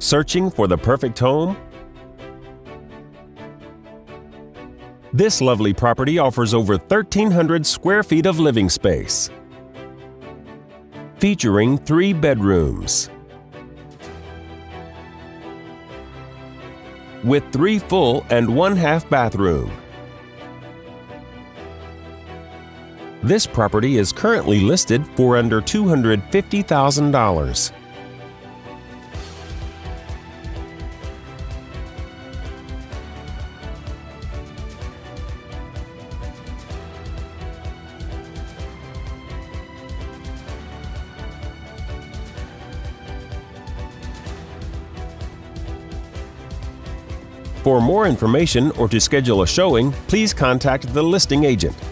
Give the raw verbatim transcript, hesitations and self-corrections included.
Searching for the perfect home? This lovely property offers over thirteen hundred square feet of living space, featuring three bedrooms with three full and one half bathroom. This property is currently listed for under two hundred fifty thousand dollars. For more information or to schedule a showing, please contact the listing agent.